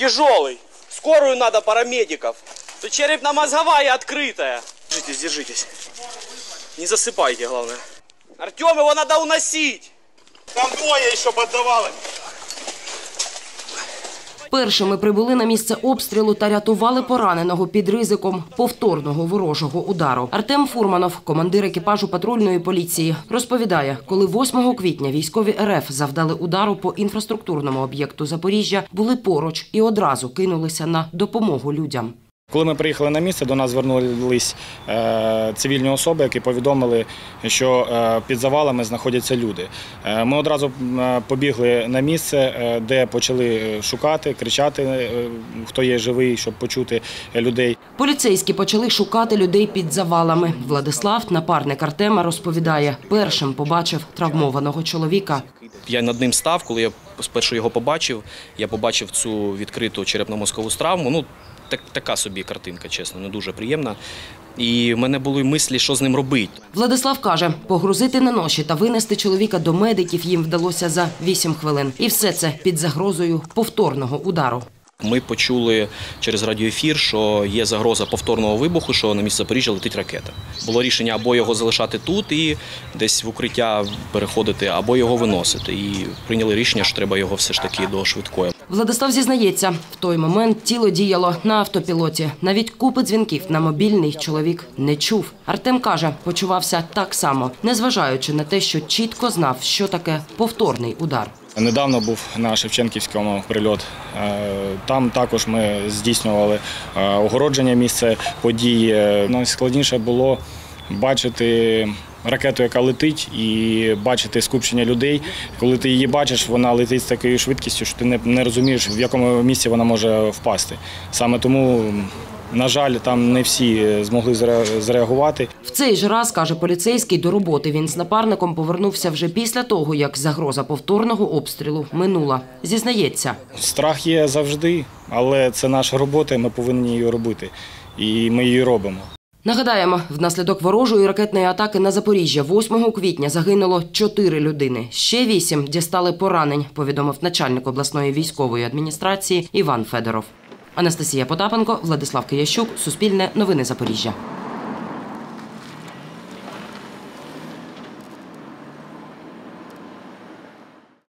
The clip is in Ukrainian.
тяжелый. Скорую надо, парамедиков. Тут черепно-мозговая открытая. Держитесь, держитесь. Не засыпайте, главное. Артем, его надо уносить. Там двое еще поддавали. Першими прибули на місце обстрілу та рятували пораненого під ризиком повторного ворожого удару. Артем Фурманов, командир екіпажу патрульної поліції, розповідає, коли 8 квітня військові РФ завдали удару по інфраструктурному об'єкту Запоріжжя, були поруч і одразу кинулися на допомогу людям. Коли ми приїхали на місце, до нас звернулись цивільні особи, які повідомили, що під завалами знаходяться люди. Ми одразу побігли на місце, де почали шукати, кричати, хто є живий, щоб почути людей. Поліцейські почали шукати людей під завалами. Владислав, напарник Артема, розповідає, першим побачив травмованого чоловіка. Я над ним став, коли я спершу його побачив, я побачив цю відкриту черепно-мозкову травму. Ну, така собі картинка, чесно, не дуже приємна. І в мене були мислі, що з ним робити. Владислав каже, погрузити на ноші та винести чоловіка до медиків їм вдалося за 8 хвилин. І все це під загрозою повторного удару. Ми почули через радіоефір, що є загроза повторного вибуху, що на місце Запоріжжя летить ракета. Було рішення або його залишати тут і десь в укриття переходити, або його виносити. І прийняли рішення, що треба його все ж таки до швидкої. Владислав зізнається, в той момент тіло діяло на автопілоті. Навіть купи дзвінків на мобільний чоловік не чув. Артем каже, почувався так само, незважаючи на те, що чітко знав, що таке повторний удар. Недавно був на Шевченківському прильот. Там також ми здійснювали огородження місця події. Найскладніше було бачити ракету, яка летить, і бачити скупчення людей. Коли ти її бачиш, вона летить з такою швидкістю, що ти не розумієш, в якому місці вона може впасти. Саме тому, на жаль, там не всі змогли зреагувати. В цей же раз, каже поліцейський, до роботи він з напарником повернувся вже після того, як загроза повторного обстрілу минула. Зізнається. Страх є завжди, але це наша робота, ми повинні її робити. І ми її робимо. Нагадаємо, внаслідок ворожої ракетної атаки на Запоріжжя 8 квітня загинуло 4 людини. Ще 8 дістали поранень, повідомив начальник обласної військової адміністрації Іван Федоров. Анастасія Потапенко, Владислав Киящук, Суспільне, Новини Запоріжжя.